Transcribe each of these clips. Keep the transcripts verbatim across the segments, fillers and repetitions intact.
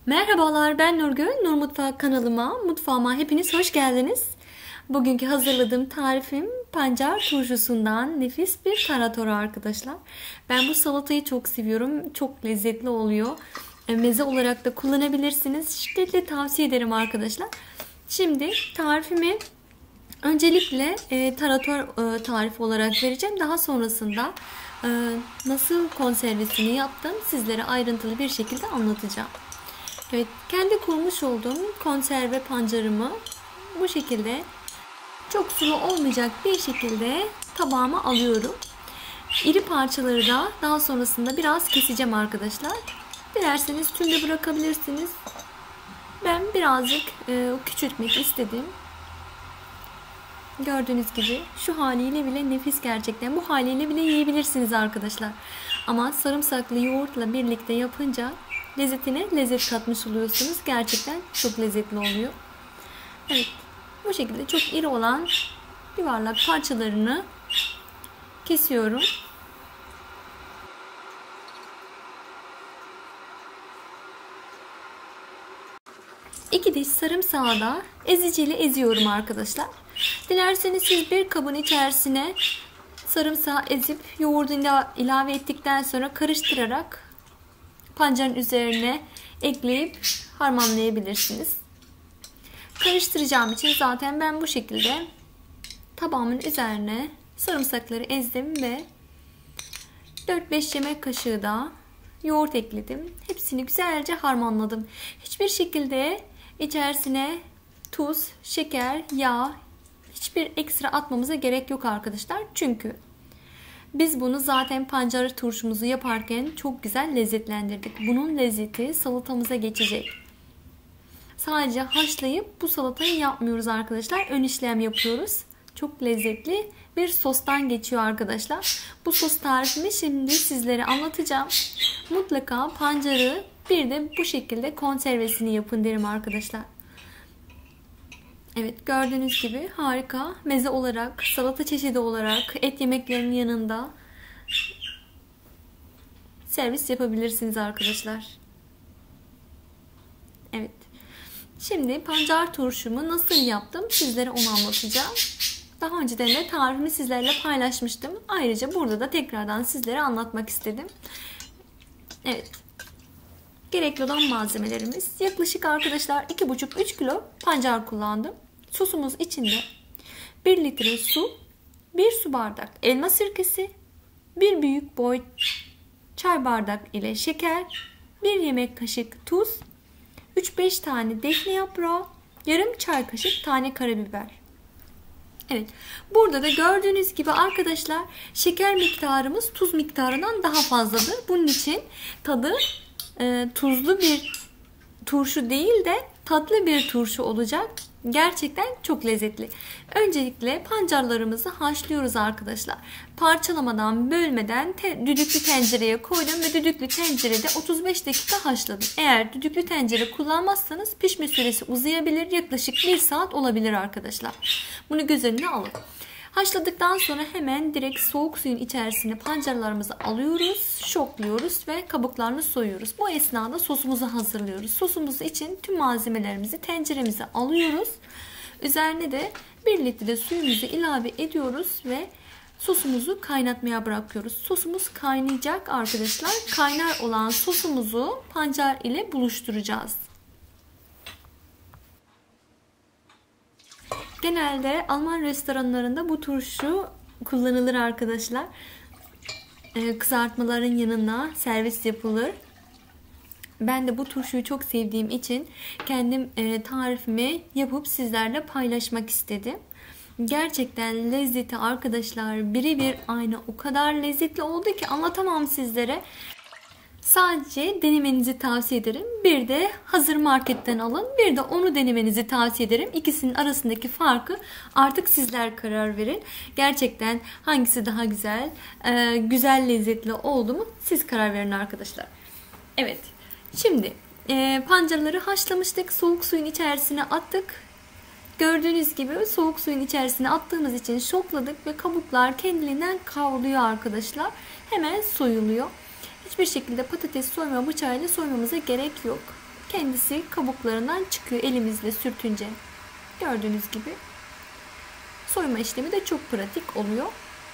Merhabalar, ben Nurgül. Nur Mutfak kanalıma, mutfağıma hepiniz hoş geldiniz. Bugünkü hazırladığım tarifim pancar turşusundan nefis bir taratora arkadaşlar. Ben bu salatayı çok seviyorum. Çok lezzetli oluyor. Meze olarak da kullanabilirsiniz. Şiddetle tavsiye ederim arkadaşlar. Şimdi tarifimi öncelikle e, tarator e, tarifi olarak vereceğim. Daha sonrasında e, nasıl konservesini yaptım sizlere ayrıntılı bir şekilde anlatacağım. Evet, kendi kurmuş olduğum konserve pancarımı bu şekilde çok sulu olmayacak bir şekilde tabağıma alıyorum. İri parçaları da daha sonrasında biraz keseceğim arkadaşlar. Dilerseniz tümde bırakabilirsiniz. Ben birazcık e, küçültmek istedim. Gördüğünüz gibi şu haliyle bile nefis gerçekten. Bu haliyle bile yiyebilirsiniz arkadaşlar. Ama sarımsaklı yoğurtla birlikte yapınca lezzetine lezzet katmış oluyorsunuz. Gerçekten çok lezzetli oluyor. Evet, bu şekilde çok iri olan yuvarlak parçalarını kesiyorum. İki diş sarımsağı da eziciyle eziyorum arkadaşlar. Dilerseniz siz bir kabın içerisine sarımsağı ezip yoğurdu ilave ettikten sonra karıştırarak pancarın üzerine ekleyip harmanlayabilirsiniz. Karıştıracağım için zaten ben bu şekilde tabağımın üzerine sarımsakları ezdim ve dört beş yemek kaşığı da yoğurt ekledim. Hepsini güzelce harmanladım. Hiçbir şekilde içerisine tuz, şeker, yağ, hiçbir ekstra atmamıza gerek yok arkadaşlar. Çünkü biz bunu zaten pancar turşumuzu yaparken çok güzel lezzetlendirdik. Bunun lezzeti salatamıza geçecek. Sadece haşlayıp bu salatayı yapmıyoruz arkadaşlar. Ön işlem yapıyoruz. Çok lezzetli bir sostan geçiyor arkadaşlar. Bu sos tarifimi şimdi sizlere anlatacağım. Mutlaka pancarı bir de bu şekilde konservesini yapın derim arkadaşlar. Evet, gördüğünüz gibi harika meze olarak, salata çeşidi olarak et yemeklerinin yanında servis yapabilirsiniz arkadaşlar. Evet. Şimdi pancar turşumu nasıl yaptım sizlere onu anlatacağım. Daha önceden de tarifimi sizlerle paylaşmıştım. Ayrıca burada da tekrardan sizlere anlatmak istedim. Evet. Gerekli olan malzemelerimiz yaklaşık arkadaşlar iki buçuk üç kilo pancar kullandım. Sosumuz içinde bir litre su, bir su bardak elma sirkesi, bir büyük boy çay bardak ile şeker, bir yemek kaşık tuz, üç beş tane defne yaprağı, yarım çay kaşık tane karabiber. Evet, burada da gördüğünüz gibi arkadaşlar şeker miktarımız tuz miktarından daha fazladır. Bunun için tadı e, tuzlu bir turşu değil de tatlı bir turşu olacak. Gerçekten çok lezzetli. Öncelikle pancarlarımızı haşlıyoruz arkadaşlar. Parçalamadan, bölmeden te düdüklü tencereye koydum ve düdüklü tencerede otuz beş dakika haşladım. Eğer düdüklü tencere kullanmazsanız pişme süresi uzayabilir. Yaklaşık bir saat olabilir arkadaşlar. Bunu göz önüne alın. Haşladıktan sonra hemen direkt soğuk suyun içerisine pancarlarımızı alıyoruz, şokluyoruz ve kabuklarını soyuyoruz. Bu esnada sosumuzu hazırlıyoruz. Sosumuz için tüm malzemelerimizi tenceremize alıyoruz. Üzerine de bir litre suyumuzu ilave ediyoruz ve sosumuzu kaynatmaya bırakıyoruz. Sosumuz kaynayacak arkadaşlar. Kaynar olan sosumuzu pancar ile buluşturacağız. Genelde Alman restoranlarında bu turşu kullanılır arkadaşlar. Ee, kızartmaların yanına servis yapılır. Ben de bu turşuyu çok sevdiğim için kendim e, tarifimi yapıp sizlerle paylaşmak istedim. Gerçekten lezzeti arkadaşlar birebir aynı, o kadar lezzetli oldu ki anlatamam sizlere. Sadece denemenizi tavsiye ederim. Bir de hazır marketten alın. Bir de onu denemenizi tavsiye ederim. İkisinin arasındaki farkı artık sizler karar verin. Gerçekten hangisi daha güzel, e, güzel lezzetli oldu mu siz karar verin arkadaşlar. Evet. Şimdi e, pancarları haşlamıştık. Soğuk suyun içerisine attık. Gördüğünüz gibi soğuk suyun içerisine attığımız için şokladık ve kabuklar kendiliğinden kavruluyor arkadaşlar. Hemen soyuluyor. Hiçbir şekilde patates soyma bıçağıyla soymamıza gerek yok. kendisi kabuklarından çıkıyor elimizle sürtünce. Gördüğünüz gibi. Soyma işlemi de çok pratik oluyor.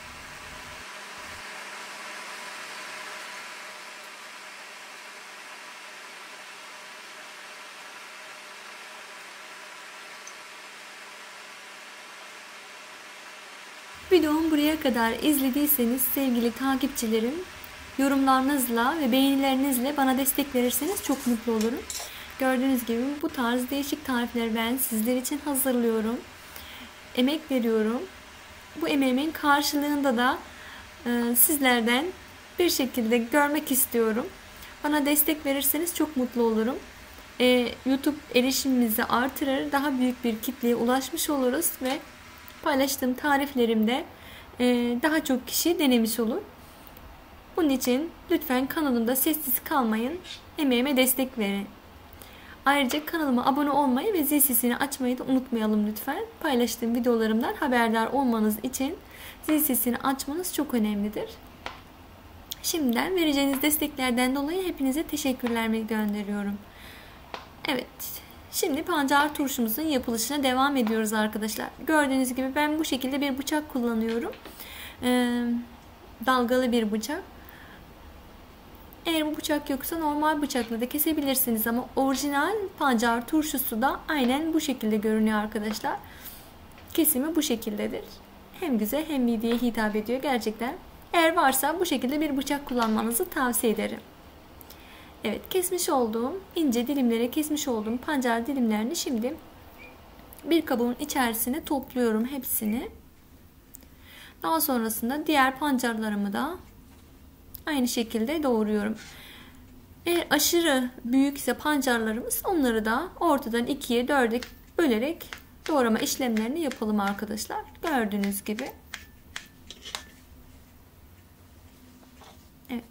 Videomu buraya kadar izlediyseniz sevgili takipçilerim, yorumlarınızla ve beğenilerinizle bana destek verirseniz çok mutlu olurum. Gördüğünüz gibi bu tarz değişik tarifleri ben sizler için hazırlıyorum. Emek veriyorum. Bu emeğimin karşılığında da e, sizlerden bir şekilde görmek istiyorum. Bana destek verirseniz çok mutlu olurum. E, YouTube erişimimizi artırır, daha büyük bir kitleye ulaşmış oluruz ve paylaştığım tariflerimde e, daha çok kişi denemiş olur. Bunun için lütfen kanalımda sessiz kalmayın, emeğime destek verin. Ayrıca kanalıma abone olmayı ve zil sesini açmayı da unutmayalım lütfen. Paylaştığım videolarımdan haberdar olmanız için zil sesini açmanız çok önemlidir. Şimdiden vereceğiniz desteklerden dolayı hepinize teşekkürler gönderiyorum. Evet, şimdi pancar turşumuzun yapılışına devam ediyoruz arkadaşlar. Gördüğünüz gibi ben bu şekilde bir bıçak kullanıyorum. Ee, dalgalı bir bıçak. Eğer bu bıçak yoksa normal bıçakla da kesebilirsiniz ama orijinal pancar turşusu da aynen bu şekilde görünüyor arkadaşlar. Kesimi bu şekildedir. Hem güzel hem mideye hitap ediyor gerçekten. Eğer varsa bu şekilde bir bıçak kullanmanızı tavsiye ederim. Evet, kesmiş olduğum, ince dilimlere kesmiş olduğum pancar dilimlerini şimdi bir kabın içerisine topluyorum hepsini. Daha sonrasında diğer pancarlarımı da aynı şekilde doğruyorum. Eğer aşırı büyükse pancarlarımız, onları da ortadan ikiye dörde bölerek doğrama işlemlerini yapalım arkadaşlar. Gördüğünüz gibi. Evet.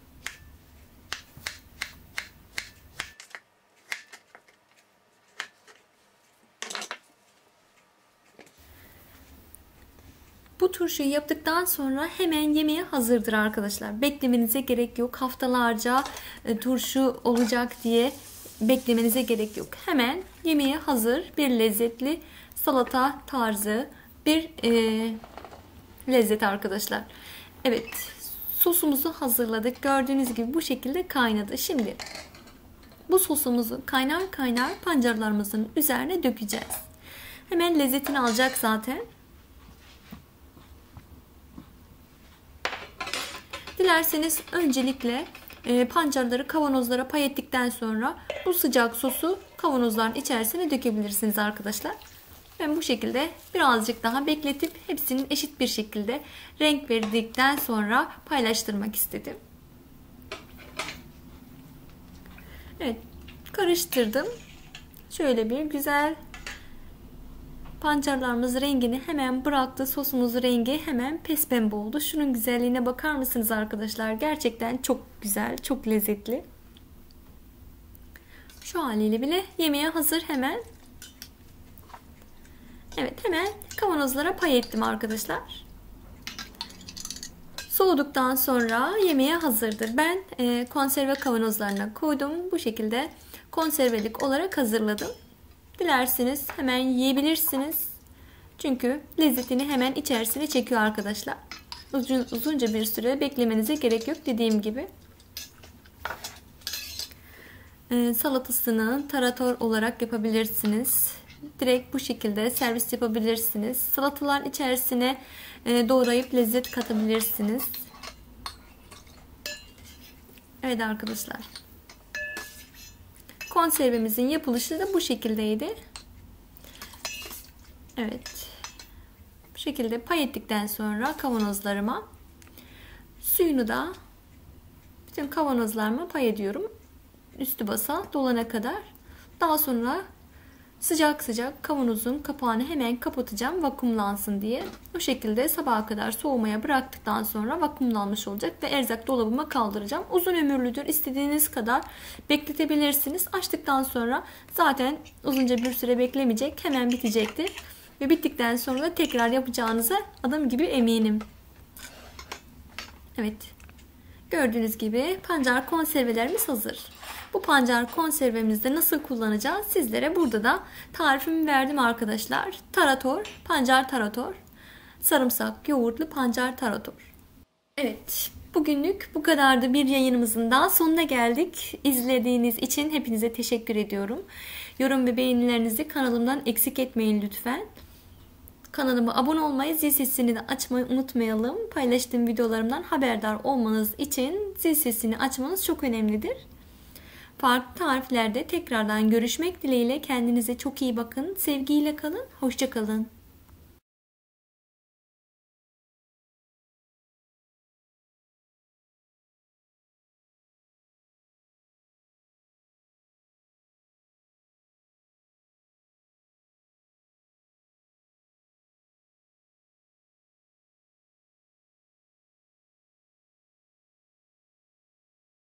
Bu turşuyu yaptıktan sonra hemen yemeğe hazırdır arkadaşlar. Beklemenize gerek yok. Haftalarca e, turşu olacak diye beklemenize gerek yok. Hemen yemeğe hazır bir lezzetli salata tarzı bir e, lezzet arkadaşlar. Evet, sosumuzu hazırladık. Gördüğünüz gibi bu şekilde kaynadı. Şimdi bu sosumuzu kaynar kaynar pancarlarımızın üzerine dökeceğiz. Hemen lezzetini alacak zaten. Dilerseniz öncelikle pancarları kavanozlara pay ettikten sonra bu sıcak sosu kavanozların içerisine dökebilirsiniz arkadaşlar. Ben bu şekilde birazcık daha bekletip hepsinin eşit bir şekilde renk verdikten sonra paylaştırmak istedim. Evet, karıştırdım. Şöyle bir güzel pancarlarımız rengini hemen bıraktı. Sosumuz rengi hemen pespembe oldu. Şunun güzelliğine bakar mısınız arkadaşlar? Gerçekten çok güzel, çok lezzetli. Şu haliyle bile yemeğe hazır hemen. Evet, hemen kavanozlara pay ettim arkadaşlar. Soğuduktan sonra yemeğe hazırdır. Ben e, konserve kavanozlarına koydum. Bu şekilde konservelik olarak hazırladım. Dilerseniz hemen yiyebilirsiniz. Çünkü lezzetini hemen içerisine çekiyor arkadaşlar. Uzun, uzunca bir süre beklemenize gerek yok dediğim gibi. Ee, salatasını tarator olarak yapabilirsiniz. Direkt bu şekilde servis yapabilirsiniz. Salatalar içerisine e, doğrayıp lezzet katabilirsiniz. Evet arkadaşlar. Konservemizin yapılışı da bu şekildeydi. Evet. Bu şekilde pay ettikten sonra kavanozlarıma suyunu da bütün kavanozlarıma pay ediyorum. Üstü basa dolana kadar. Daha sonra sıcak sıcak kavanozun kapağını hemen kapatacağım vakumlansın diye. O şekilde sabaha kadar soğumaya bıraktıktan sonra vakumlanmış olacak ve erzak dolabıma kaldıracağım. Uzun ömürlüdür. İstediğiniz kadar bekletebilirsiniz. Açtıktan sonra zaten uzunca bir süre beklemeyecek. Hemen bitecektir. Ve bittikten sonra da tekrar yapacağınıza adım gibi eminim. Evet. Gördüğünüz gibi pancar konservelerimiz hazır. Bu pancar konservemizde nasıl kullanacağız sizlere burada da tarifimi verdim arkadaşlar. Tarator, pancar tarator, sarımsak, yoğurtlu pancar tarator. Evet, bugünlük bu kadardı, bir yayınımızın daha sonuna geldik. İzlediğiniz için hepinize teşekkür ediyorum. Yorum ve beğenilerinizi kanalımdan eksik etmeyin lütfen. Kanalıma abone olmayı, zil sesini de açmayı unutmayalım. Paylaştığım videolarımdan haberdar olmanız için zil sesini açmanız çok önemlidir. Farklı tariflerde tekrardan görüşmek dileğiyle. Kendinize çok iyi bakın. Sevgiyle kalın. Hoşça kalın.